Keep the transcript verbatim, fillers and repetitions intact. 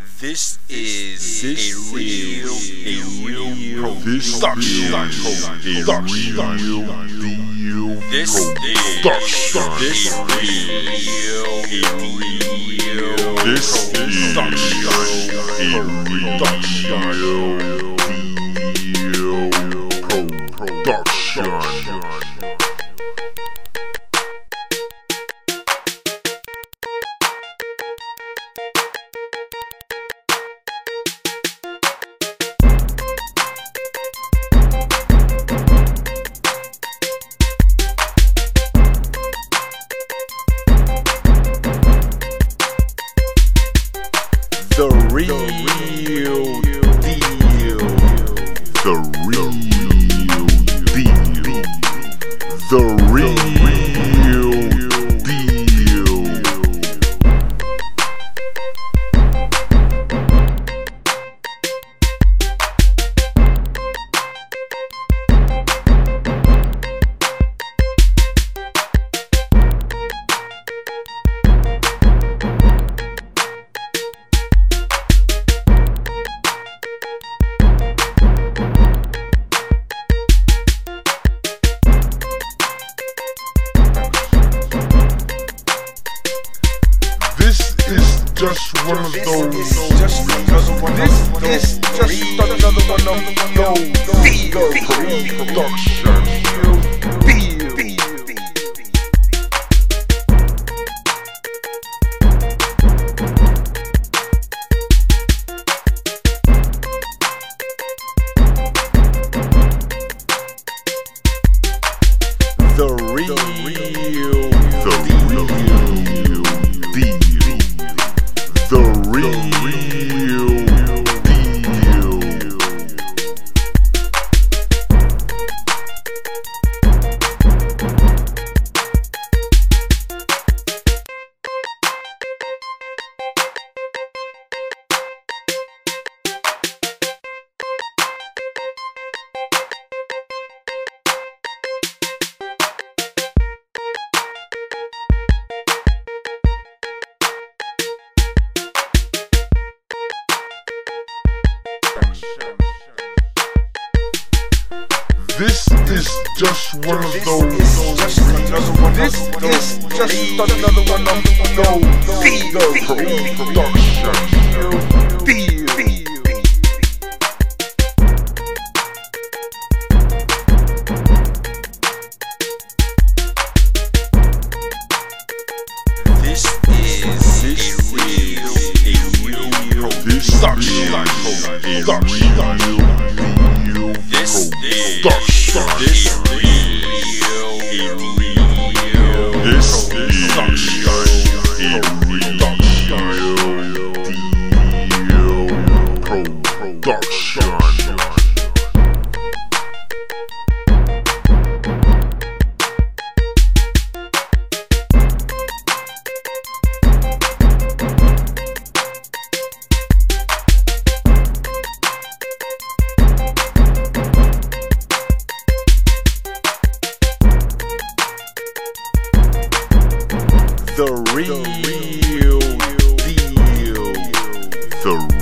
This is this a real, a real production. This A real deal. This is production. this real, a real. This is a real deal. Production. The real deal. The real deal. The real deal. This is just one of those. This is just another one. This is just another one of those. Production. The real, The real deal. The real deal. This is just one of those. This is just another one. This is just another one of those. Production. This is this real, a real Production. This is Production. this real, a real. This is a real production. The real deal. The